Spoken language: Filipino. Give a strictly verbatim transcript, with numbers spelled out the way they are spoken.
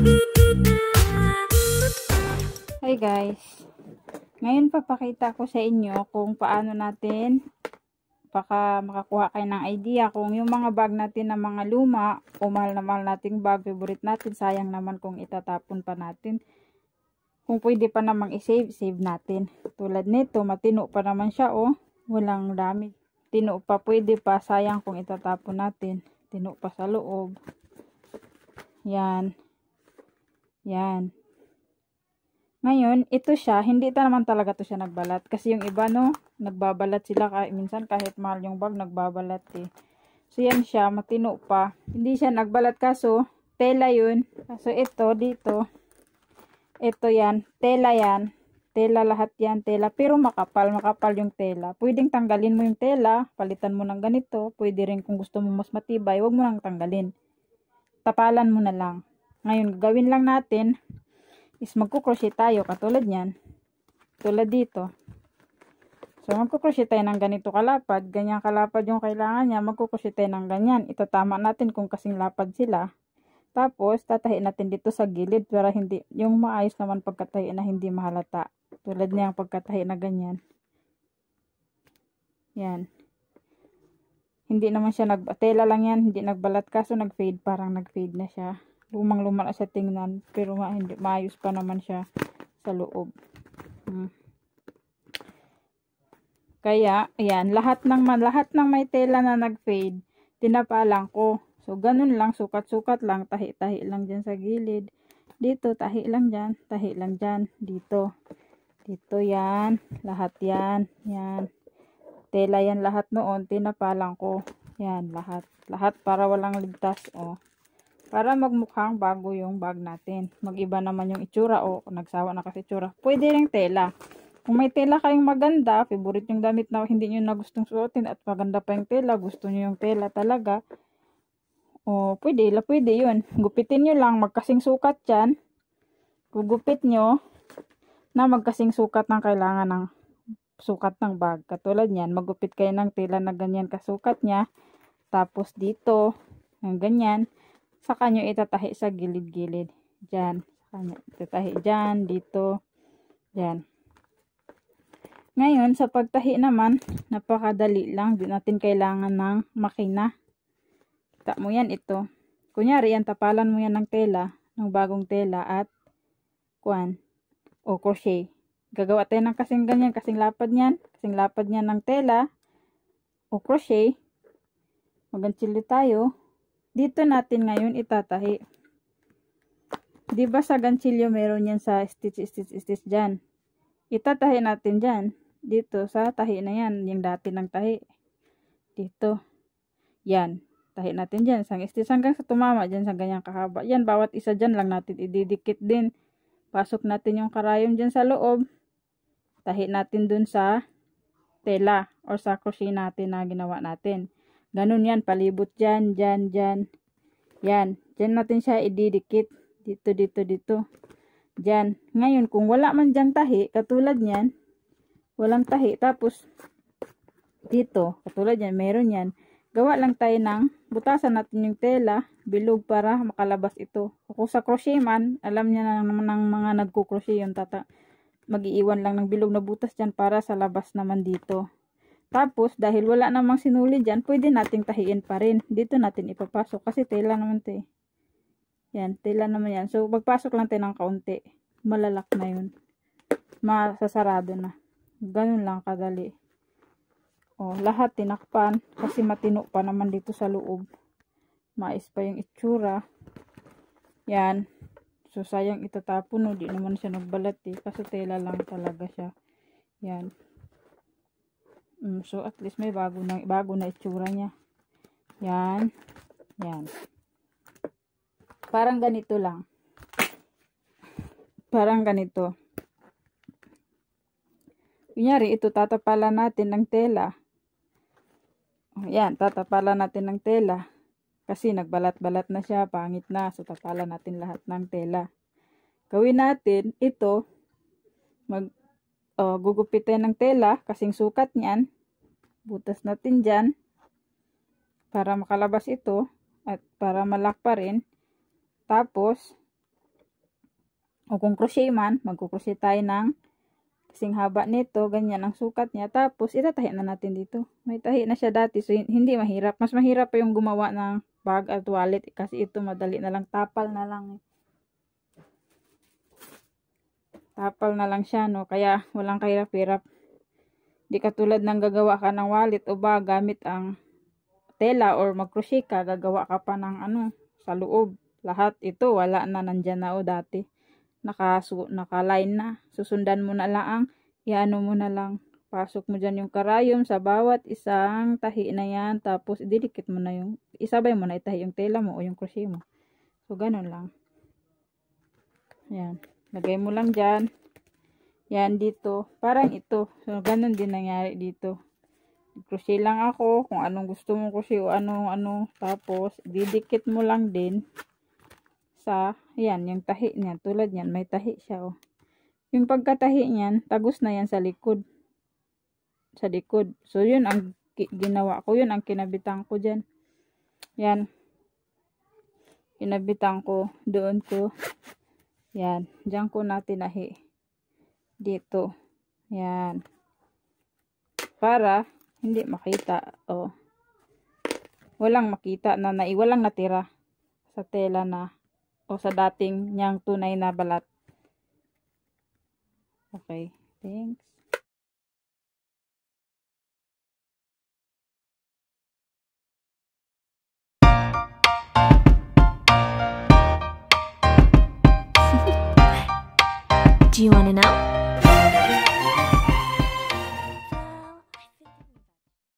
Hi guys, ngayon papakita ko sa inyo kung paano natin baka makakuha kayo ng idea kung yung mga bag natin na mga luma o mahal na mahal nating bag, favorite natin, sayang naman kung itatapon pa natin. Kung pwede pa namang i-save, save natin. Tulad nito, matino pa naman siya, oh, walang dami. Tino pa, pwede pa, sayang kung itatapon natin. Tino pa sa loob. Yan. Yan. Ngayon, ito siya, hindi ta naman talaga to siya nagbalat. Kasi yung iba, no, nagbabalat sila. Kahit, minsan kahit mahal yung bag, nagbabalat eh. So, yan siya, matino pa. Hindi siya nagbalat kaso, tela yun. Kaso ito, dito, ito yan, tela yan. Tela lahat yan, tela. Pero makapal, makapal yung tela. Pwedeng tanggalin mo yung tela, palitan mo ng ganito. Pwede rin kung gusto mo mas matibay, wag mo nang tanggalin. Tapalan mo na lang. Ngayon, gawin lang natin is magkukrochet tayo katulad niyan. Tulad dito. So, magkukrochet tayo ng ganito kalapad. Ganyan kalapad yung kailangan niya. Magkukrochet tayo ng ganyan. Itatama natin kung kasing lapad sila. Tapos, tatahi natin dito sa gilid para hindi, yung maayos naman pagkatahi na hindi mahalata. Tulad niyang pagkatahi na ganyan. Yan. Hindi naman siya nag, tela lang yan. Hindi nagbalat kaso nag-fade. Parang nag-fade na siya. Lumang-luma na siya tingnan, pero ma hindi, maayos pa naman siya sa loob. Hmm. Kaya, ayan, lahat ng, lahat ng may tela na nag-fade, tinapalang ko. So, ganun lang, sukat-sukat lang, tahi-tahi lang dyan sa gilid. Dito, tahi lang dyan, tahi lang dyan, dito. Dito yan, lahat yan, yan. Tela yan lahat noon, tinapalang ko. Yan, lahat. Lahat para walang ligtas, oh. Para magmukhang bago yung bag natin. Mag-iba naman yung itsura o nagsawa na kasi itsura. Pwede ring tela. Kung may tela kayong maganda, favorite yung damit na hindi nyo na gustong suotin at maganda pa yung tela, gusto nyo yung tela talaga, o pwede, la pwede yun. Gupitin nyo lang, magkasing sukat yan. Gugupit nyo na magkasing sukat ng kailangan ng sukat ng bag. Katulad nyan, magupit kayo ng tela na ganyan kasukat nya. Tapos dito, ng ganyan. Saka nyo itatahi sa gilid-gilid. Diyan. Saka nyo itatahi dyan, dito, dyan. Ngayon, sa pagtahi naman, napakadali lang. Di natin kailangan ng makina. Kita mo yan, ito. Kunyari, yan, tapalan mo yan ng tela, ng bagong tela at kuan, o crochet. Gagawa tayo ng kasing ganyan, kasing lapad niyan, kasing lapad niyan ng tela, o crochet. Maganchili tayo. Dito natin ngayon itatahi. Di ba sa ganchilyo meron yan sa stitch, stitch, stitch dyan. Itatahi natin dyan. Dito sa tahi na yan. Yung dati ng tahi. Dito. Yan. Tahi natin dyan. Sang stitch hanggang sa tumama dyan sa ganyang kahaba. Yan. Bawat isa dyan lang natin ididikit din. Pasok natin yung karayom dyan sa loob. Tahi natin dun sa tela or sa crochet natin na ginawa natin. Ganun yan, palibot dyan, dyan, dyan. Yan, dyan natin siya ididikit. Dito, dito, dito. Dyan. Ngayon, kung wala man dyan tahi, katulad nyan, walang tahi, tapos, dito, katulad yan, meron yan. Gawa lang tayo ng, butasan natin yung tela, bilog para makalabas ito. Kung sa crochet man, alam niya na naman ng mga nagko-crochet yung tata. Mag-iiwan lang ng bilog na butas dyan para sa labas naman dito. Tapos, dahil wala namang sinuli dyan, pwede nating tahiin pa rin. Dito natin ipapasok kasi tela naman ito eh. Yan, tela naman yan. So, magpasok lang tayo ng kaunti. Malalak na yun. Masasarado na. Ganun lang kadali. O, lahat tinakpan kasi matino pa naman dito sa loob. Mais pa yung itsura. Yan. So, sayang itatapon. No? Di naman siya nagbalat eh. Kasi tela lang talaga siya. Yan. Mm, so, at least may bago na, bago na itsura niya. Yan. Yan. Parang ganito lang. Parang ganito. Kunyari, ito tatapalan natin ng tela. Yan, tatapalan natin ng tela. Kasi nagbalat-balat na siya, pangit na. So, tapalan natin lahat ng tela. Gawin natin, ito, mag, uh, gugupitin ng tela, kasing sukat niyan. Butas natin dyan. Para makalabas ito. At para malak pa rin. Tapos, O kung crochet man, magkukrochet tayo ng kasing haba nito, ganyan ang sukat niya. Tapos, itatahi na natin dito. May tahi na siya dati, so hindi mahirap. Mas mahirap pa yung gumawa ng bag at wallet, kasi ito madali na lang, tapal na lang. Tapal na lang siya, no? Kaya, walang kahirap-hirap. Di katulad ng gagawa ka ng wallet o bag gamit ang tela or mag-crochet ka, gagawa ka pa ng ano, sa loob. Lahat ito, wala na, nandyan na o dati. Naka, naka-line na. Susundan mo na lang, iano mo na lang. Pasok mo dyan yung karayom sa bawat isang tahi na yan. Tapos, ididikit mo na yung, isabay mo na itahi yung tela mo o yung crochet mo. So, ganun lang. Yan. Lagay mo lang dyan. Yan, dito. Parang ito. So, ganun din nangyari dito. Crochet lang ako. Kung anong gusto mong crochet o anong ano. Tapos, didikit mo lang din sa, yan, yung tahi niya. Tulad yan, may tahi siya, oh. Yung pagkatahi niyan, tagos na yan sa likod. Sa likod. So, yun ang ginawa ko. Yun ang kinabitan ko dyan. Yan. Kinabitan ko. Doon ko. Yan. Diyan ko na tinahi. Dito. Yan. Para, hindi makita. Oh. Walang makita na, na walang natira sa tela na o sa dating niyang tunay na balat. Okay, thanks. Do you want to know?